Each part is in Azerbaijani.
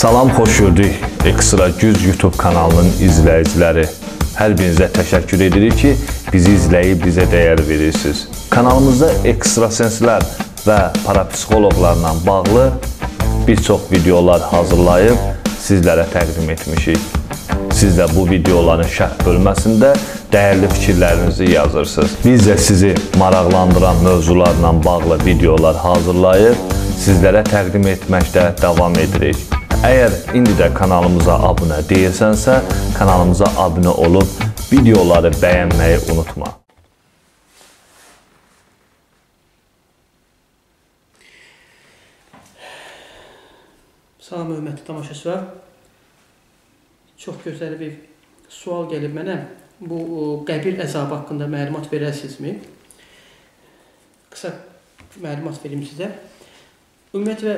Salam, xoş gördük Ekstra Güc YouTube kanalının izləyiciləri. Hər birinizə təşəkkür edirik ki, bizi izləyib bizə dəyər verirsiniz. Kanalımızda ekstrasenslər və parapsixoloqlarla bağlı bir çox videolar hazırlayıb sizlərə təqdim etmişik. Siz də bu videoların şərh bölməsində dəyərli fikirlərinizi yazırsınız. Biz də sizi maraqlandıran mövzularla bağlı videolar hazırlayıb sizlərə təqdim etməkdə davam edirik. Əgər indi də kanalımıza abunə deyilsənsə, kanalımıza abunə olub videoları bəyənməyi unutma. Salam, hörmətli tamaşaçılar. Çox gözəl bir sual gəlib mənə. Bu qəbir əzabı haqqında məlumat verərsinizmi? Qısa məlumat verim sizə. Ümumiyyətlə,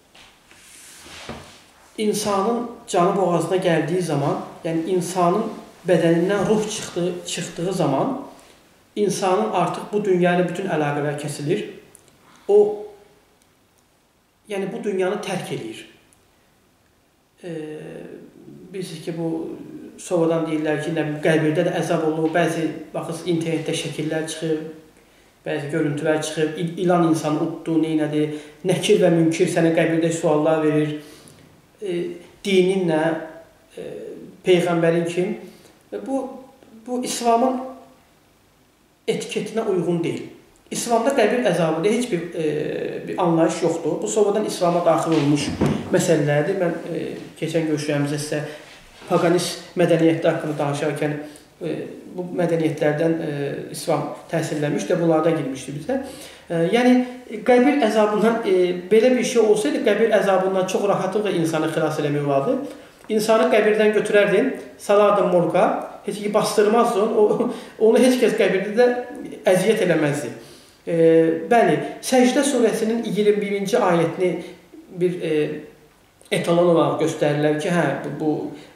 insanın canı boğazına gəldiyi zaman, yəni insanın bədənindən ruh çıxdığı zaman, insanın artıq bu dünya ilə bütün əlaqələr kəsilir. O, yəni bu dünyanı tərk edir. Bilirsiniz ki, bu sonradan deyirlər ki, qəbirdə də əzab olur, bəzi baxız internetdə şəkillər çıxır, bəzi görüntülər çıxır, ilan insanı utdu, neynədir, nəkir və münkir sənə qəbirdə suallar verir, dininlə, Peyğəmbərin kim. Bu İslamın etiketinə uyğun deyil. İslamda qəbir əzabında heç bir anlayış yoxdur. Bu sonradan İslama daxil olmuş məsələlərdir. Mən keçən görüşlərimizdə sizə paganist mədəniyyətlər haqqında danışarkən bu mədəniyyətlərdən İslam təsirlənmiş də bunlardan girmişdi bizə. Yəni, qəbir əzabından belə bir şey olsaydı, qəbir əzabından çox rahatlıqla insanı xilas eləmək olardı. İnsanı qəbirdən götürərdin, salardın morqa, heç ki bastırmazdın, onu heç kəs qəbirdə də əziyyət eləməzdi. Bəli, Səcdə surəsinin 21-ci ayətini bir etalon olaraq göstərirlər ki, bu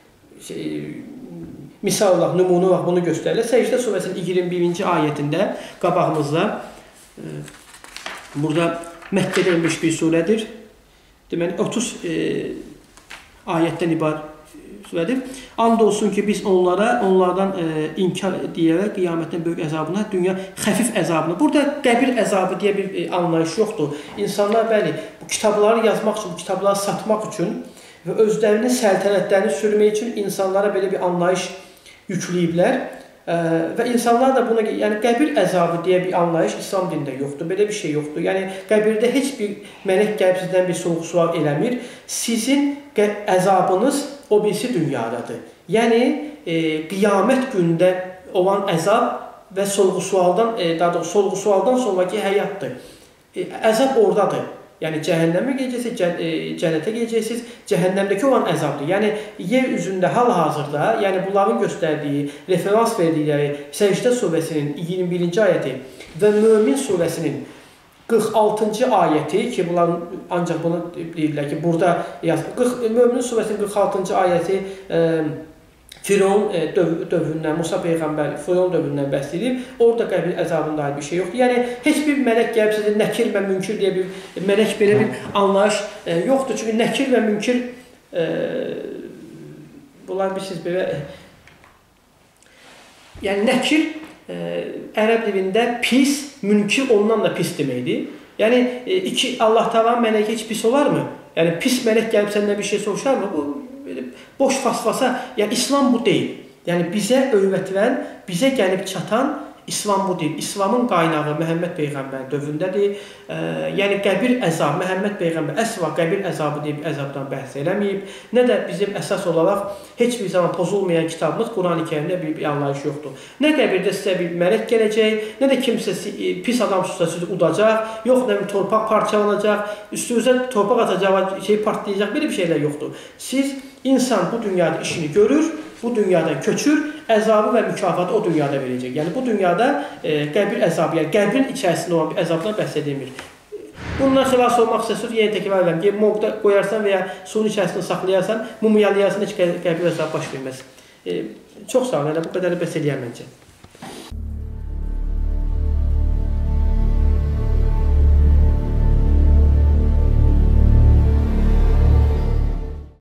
misal olaraq, nümunə olaraq bunu göstərirlər. Səcdə surəsinin 21-ci ayətində qabağımızda burada Məkkədə inmiş bir surədir. Deməli, 30 ayətdən ibarət surədir. And olsun ki, biz onlardan inkar deyərək qiyamətdən böyük əzabına, dünya xəfif əzabına. Burada qəbir əzabı deyə bir anlayış yoxdur. İnsanlar, bəli, bu kitabları yazmaq üçün, bu kitabları satmaq üçün və özlərinin səltənətlərini sürmək üçün insanlara belə bir anlayış yükləyiblər. Və insanlar da buna, yəni qəbir əzabı deyə bir anlayış İslam dinində yoxdur, belə bir şey yoxdur. Yəni qəbirdə heç bir mələk gəlib sizdən bir sorğu-sual eləmir. Sizin əzabınız o birisi dünyadadır. Yəni qiyamət gündə olan əzab və sorğu-sualdan, daha doğrusu sorğu-sualdan sonraki həyatdır. Əzab oradadır. Yəni cəhənnəmə gedəcəksiniz, cənnətə gedəcəksiniz, cəhənnəmdəki olan əzabdır. Yəni yer üzündə hal-hazırda, yəni bunların göstərdiyi, referans verdikləri Səcdə surəsinin 21-ci ayəti və Mömin surəsinin 46-cı ayəti ki, bunlar ancaq bunu deyirlər ki, burada Mömin surəsinin 46-cı ayəti Firon dövründən, Musa Peyğəmbər Firon dövründən bəhs edir. Orada qəbir əzabında aid bir şey yoxdur. Yəni, heç bir mələk gəlib sizə nəkir və münkir deyə bir mələk belə bir anlayış yoxdur. Çünki nəkir və münkir bunlar bilirsiniz belə yəni nəkir ərəb dilində pis, münkir ondan da pis deməkdir. Yəni, Allah Təalanın mələki heç pis olarmı? Yəni, pis mələk gəlib səndən bir şey soruşarmı? Bu boş fasfasa, yəni İslam bu deyil. Yəni bizə öyrətilən, bizə gəlib çatan İslam bu deyil. İslamın qaynağı Məhəmməd Peyğəmbər dövründədir. Yəni qəbir əzabı, Məhəmməd Peyğəmbər əsla qəbir əzabı deyib əzabdan bəhs eləməyib. Nə də bizim əsas olaraq heç bir zaman pozulmayan kitabımız Quran-ı Kərimdə bir anlayış yoxdur. Nə qəbirdə sizə bir mələk gələcək, nə də kimsə pis adam tutsa sizi udacaq, yox nə bir torpaq parçalanacaq, üstünüzə torpaq atacaq, partlayacaq, belə bir şeylər yoxdur. Siz İnsan bu dünyada işini görür, bu dünyadan köçür, əzabı və mükafatı o dünyada verəcək. Yəni bu dünyada qəbir əzabı, yəni qəbrin içərisində olan bir əzabdan bəhs edilmir. Bundan xilas olmaq istəsiniz, yenə təkrar edirəm ki, morqda qoyarsan və ya suyun içərisində saxlayarsan, mumyalayarsan, heç qəbir əzabı baş verməz. Çox sağ olun, bu qədəri bəs eləyəm məncə.